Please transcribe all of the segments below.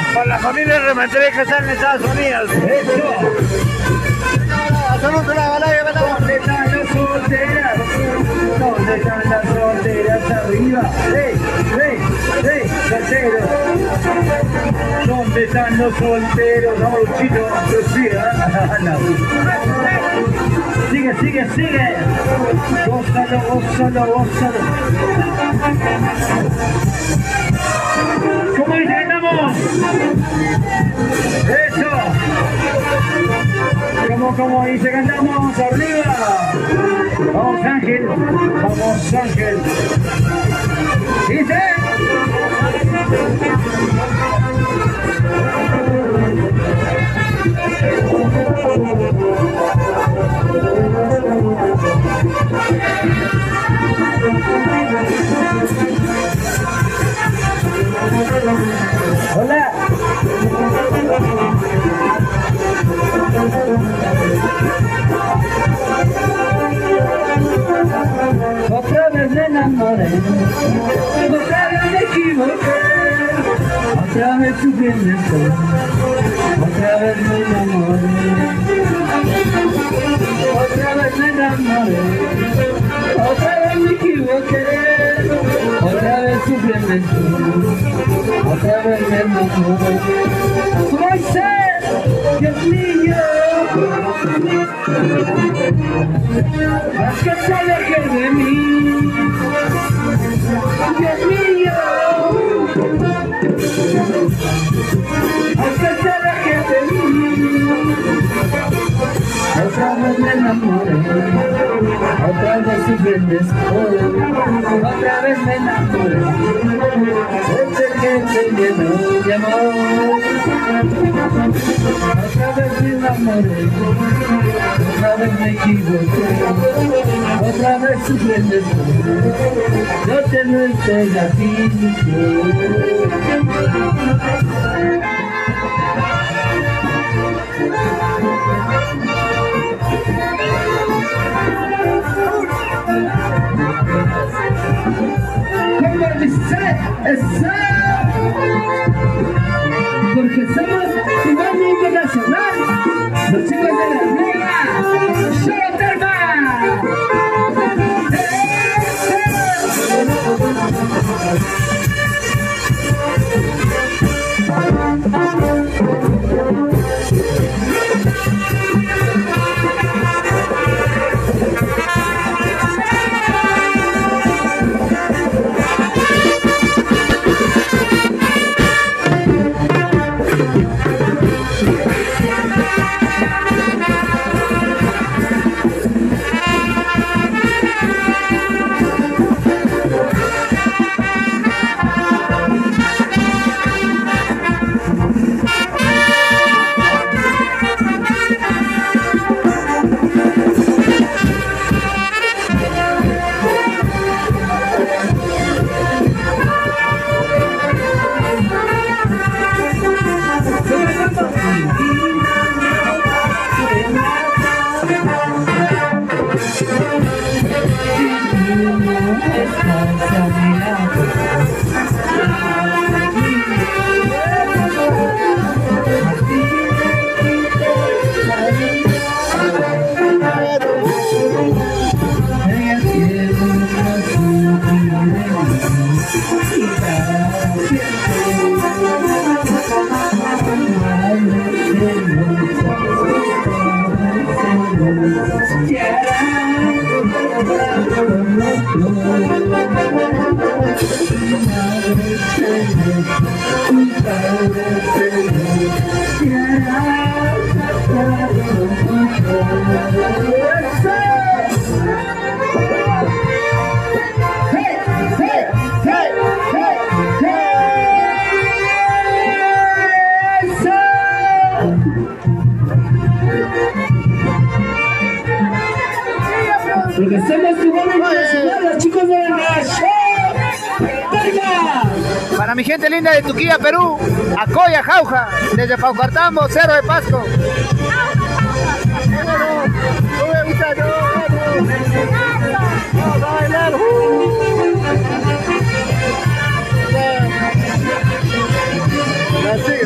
Con la familia Rementería que está en Estados Unidos. Eso. Hacemos una balada, ¿Dónde están las solteras? ¿Dónde están las solteras arriba? Solteros. ¿Dónde están los solteros? No, Luchito, no. Sigue. Gózalo. ¿Cómo dice que estamos? Eso. ¿Cómo dice que andamos? Arriba. Vamos Ángel. Dice. Hola. Otra vez me enamoré, otra vez me equivoqué, otra vez sufrí en el sol, otra vez me enamoré, otra vez me enamoré, otra vez me equivoqué, otra vez sufrí en el sol, otra vez me enamoré. Moisés, Dios mío, haz que se aleje de mí, Dios mío, haz que se aleje de mí. Otra vez me enamoré, otra vez sufrí en el sol, otra vez me enamoré, desde que te lleno de amor. Otra vez me enamoré, otra vez me equivoqué, otra vez sufrí en el sol, yo te lo estoy aquí. Como dice, esa, porque somos igual internacional, los chicos de la liga, Showterma. Porque somos cubanos internacionales, los chicos de la Para mi gente linda de Tuquía, Perú, Acoya, Jauja, desde Paucartambo, Cerro de Pasco.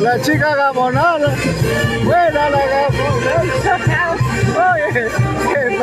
La chica gamonada, buena la gamonada. Oye, qué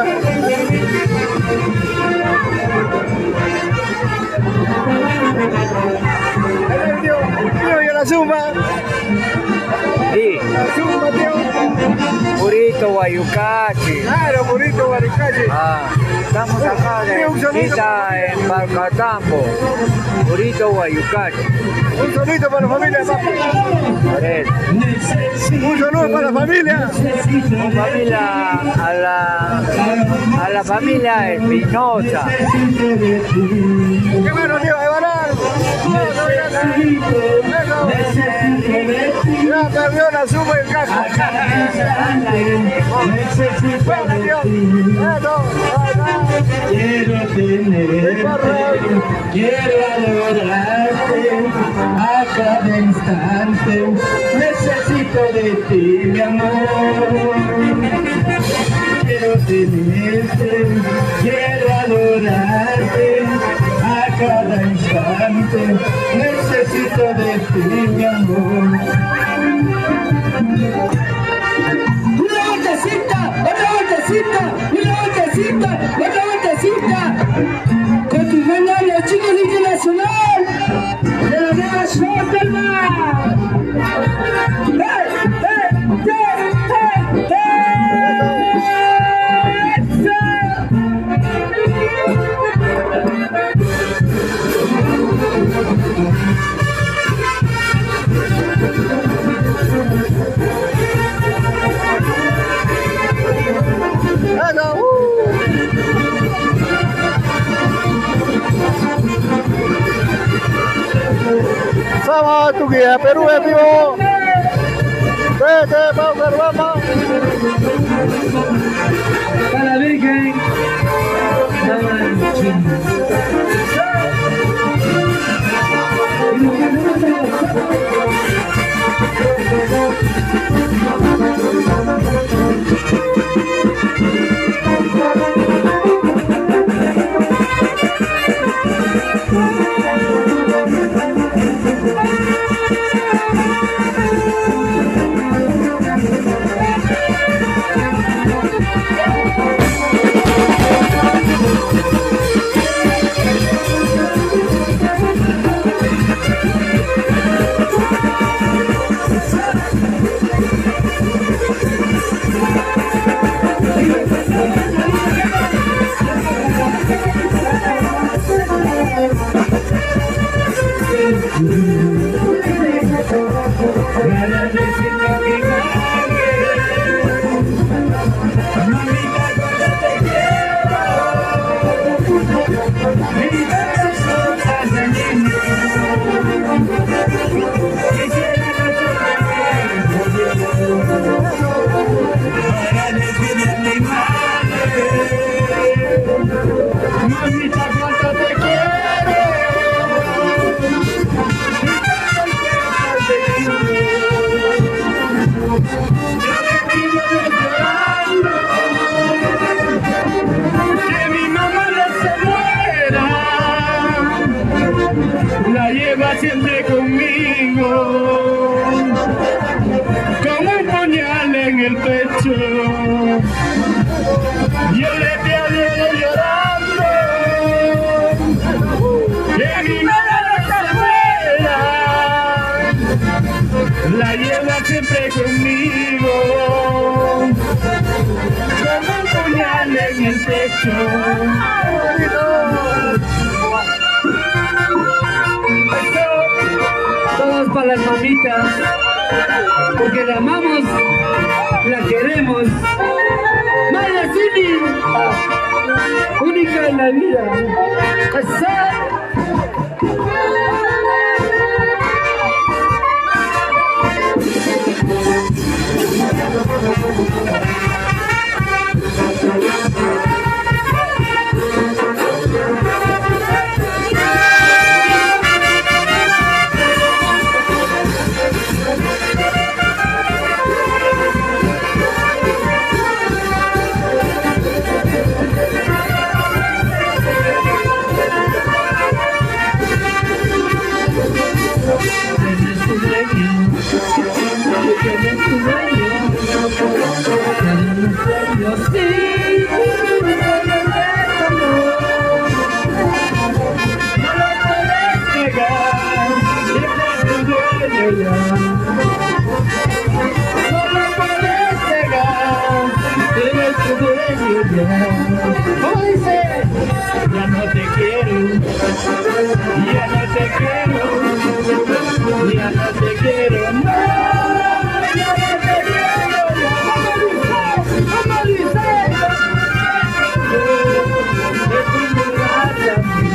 tío, ¿y la suma? Sí, La suma, tío. Purito Guayucachi. Claro, bonito, Guaricachi. Estamos acá de visita en Palcatambo. Purito Guayucachi. Un saludito para la familia, papi. Por eso. Un saludo para la familia. Familia, a la familia Espinosa. Qué bueno, tío, de banar. Ya perdió la suma y el caso. Bueno, tío. Quiero tenerte, quiero adorarte a cada instante. Necesito de ti, mi amor. Quiero tenerte, quiero adorarte a cada instante. Necesito de ti, mi amor. Una vueltecita, otra vueltecita, una vueltecita, otra vueltecita. Continuando los chicos de Internacional de la Nueva Shotterman. ¡Hey, hey, hey, hey, Vamos, tu guía, Perú es vivo. Vete, Paucar, vamos. para la Virgen. Siempre conmigo, como un puñal en el pecho. Yo le pido llorando que mi madre se muera. La lleva siempre conmigo, como un puñal en el pecho. Todos para las mamitas, porque la amamos, la queremos. Maya Cini, única en la vida. ya no te quiero más, ya no te quiero más. ¿Cómo dice? De tu mirada,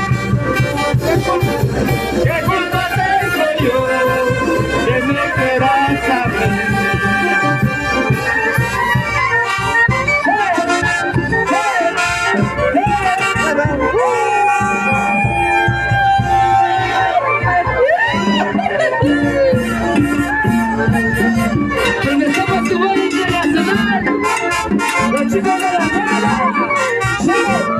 ¿qué culpa tengo yo de me quieras saber? Comenzamos tu vuelo internacional, los chicos de la banda. ¡Sí!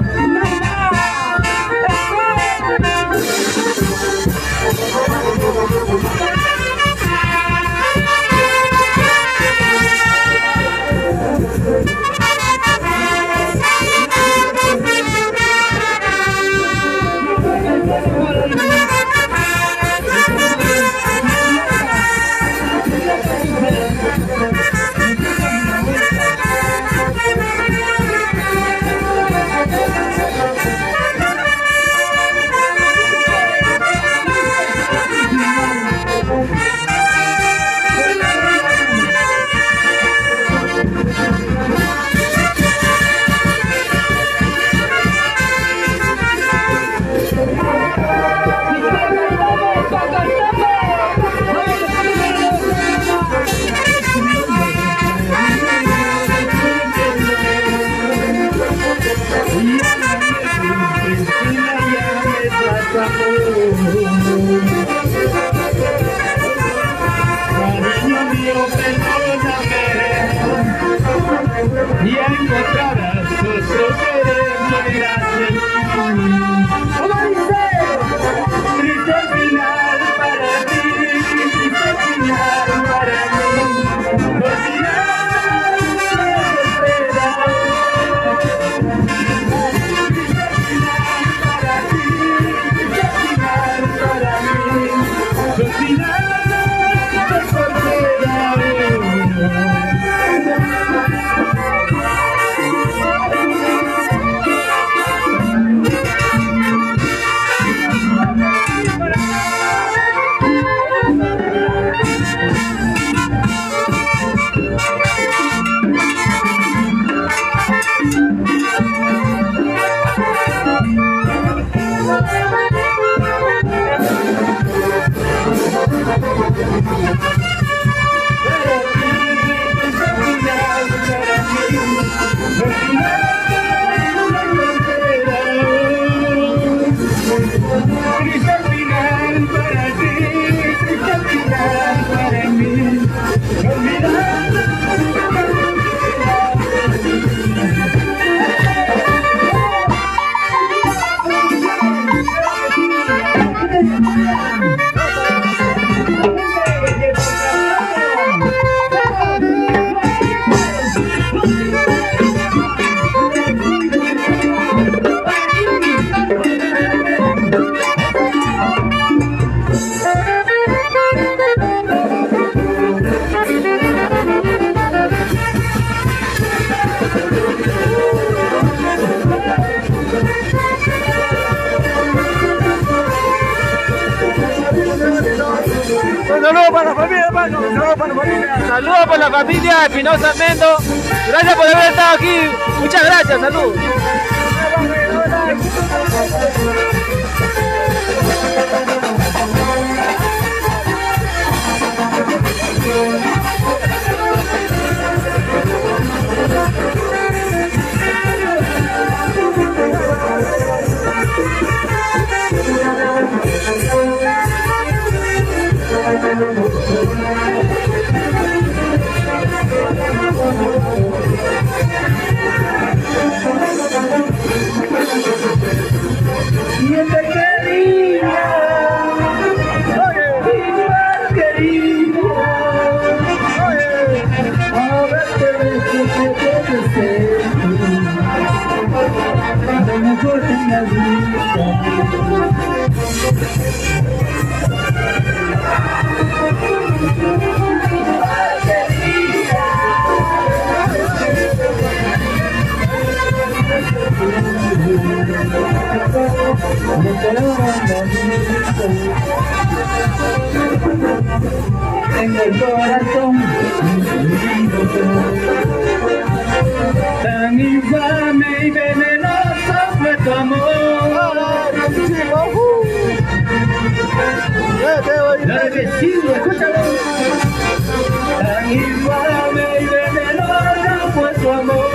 Cariño mío, perdóname, y encontrarás otro querer, no irás de mí. ¿Cómo dice? Triste final para ti, triste final para mí. No dirás que espera. Triste final para ti, triste final para mí. No dirás Saludos para la familia, hermano. Saludos para la familia. Saludos para la familia de Espinosa Mendo. Gracias por haber estado aquí. Muchas gracias. Saludos. No te lo tengo el corazón tan infame y venenoso fue tu amor. Claro que sí, escúchalo. Tan infame y venenoso fue tu amor.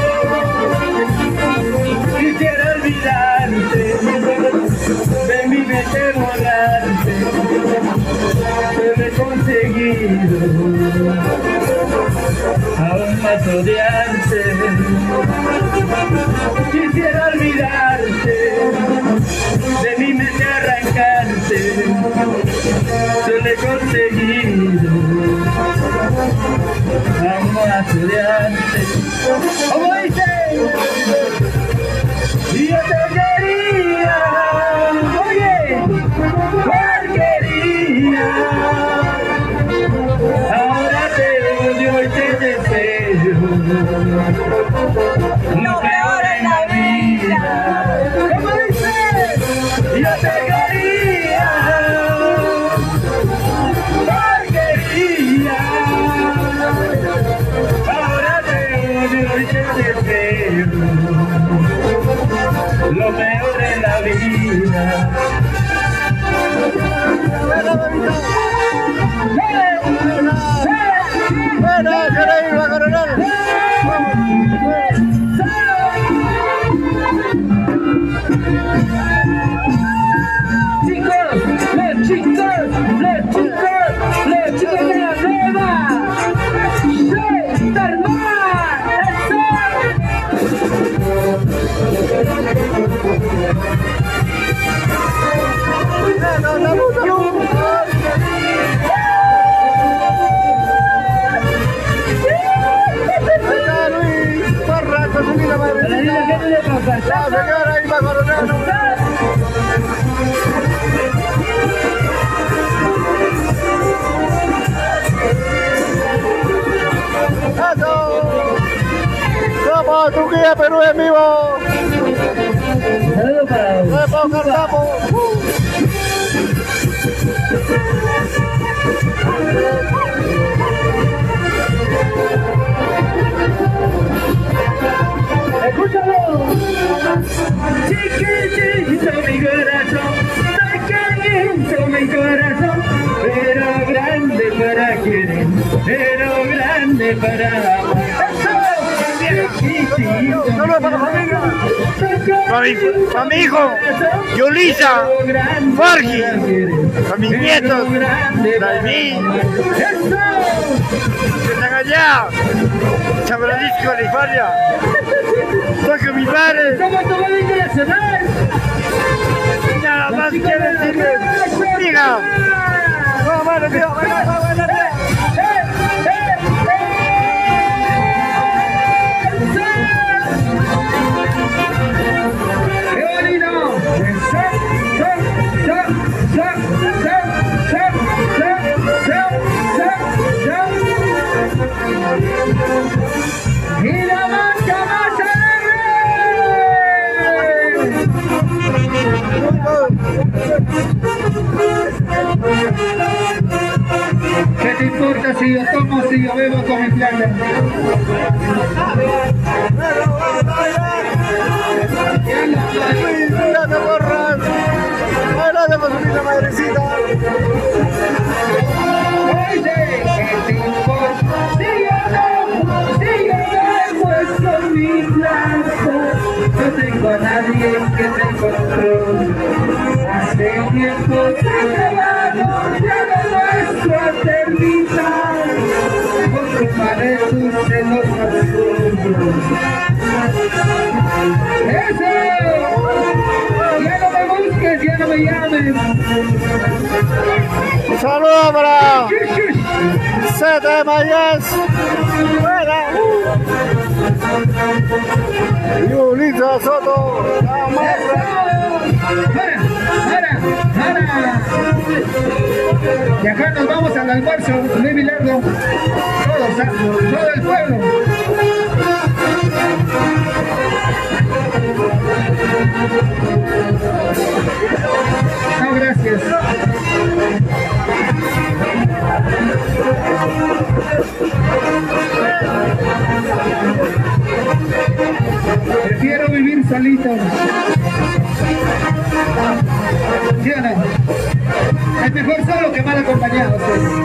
Quisiera olvidarte, de mi mente borrarte, pero he conseguido aún más odiarte. Quisiera olvidarte, de mi mente arrancarte, solo he conseguido aún más odiarte. ¿Cómo dice? Y yo te quería, oye, porquería. Ahora te odio y te deseo, lo peor en la vida. ¿Cómo dice? Yo te quería, porquería. Ahora te odio y te deseo, lo peor en la vida. Chicos de la nueva, Somos Turquía, Perú en vivo. Saludos para Cantamos. escúchalo. Chiquitito mi corazón, pequeñito mi corazón, pero grande para querer, pero grande para amar. Saludos para la familia. Para mi hijo, Yulisa, Jorge, para mis nietos, David, que están allá, San Francisco, California. Soy con mi padre. Nada más quiero decirles, diga. No, mano, tío, y la marca más ¿qué te importa si yo tomo, si yo bebo con mi plata? Ya te borras. Adelante, Masurita, madrecita. Oye, ¿qué te importa si yo no he puesto mi plata? No tengo a nadie que me controle. Hace tiempo que acabamos, ya no nuestro a terminar. Por culpa de tus celos absurdos. ¡Eso! Ya no me busques, ya no me llames. Saludos para Sete Mayes. Yulisa Soto. Y acá nos vamos al almuerzo, Luis Bilardo. Todo el pueblo. No, gracias. solo que mal acompañados.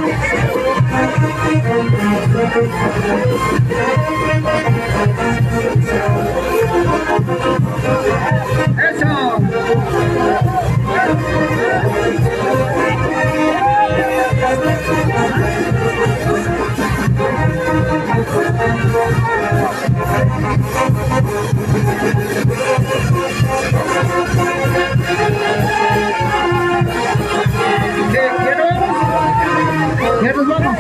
Eso. ¿Ya nos vamos?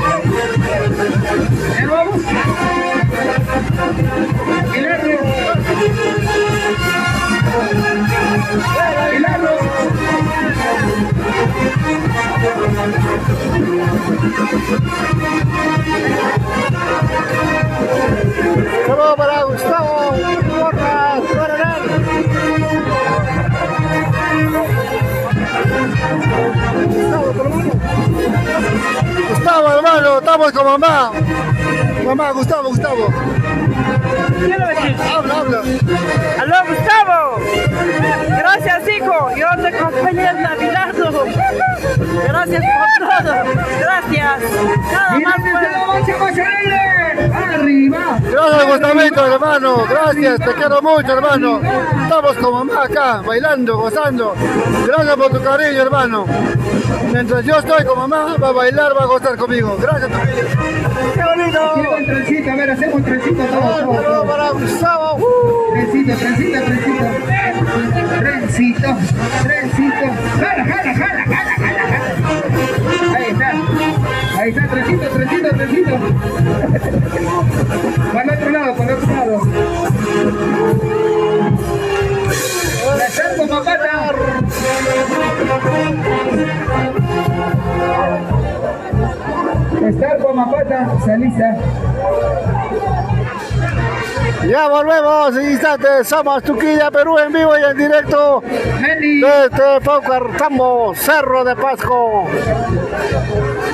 ¿Ya nos vamos? Hilardo. Hilardo. Saludos para Gustavo Porras, Coronel. Gustavo, hermano, estamos con mamá. Mamá, Gustavo. Quiero decir, Habla. aló Gustavo, gracias hijo, yo te acompañé en Navidad, gracias por todo, gracias, nada más Arriba. Gracias, Gustavito, hermano. Gracias, te quiero mucho, hermano. Estamos con mamá acá, bailando, gozando. Gracias por tu cariño, hermano. Mientras yo estoy con mamá, va a bailar, va a gozar conmigo. Gracias, familia. ¡Qué bonito! Quiero un trencito, a ver, hacemos trencito todos. Saludos para Gustavo. Trencito. Jala. Ahí está, trencito. Para el otro lado. La salvo, papata. Estar con Mapata, Salisa. Ya volvemos en instantes. Somos Tuquilla, Perú, en vivo y en directo Mendy. desde Paucartambo, Cerro de Pasco.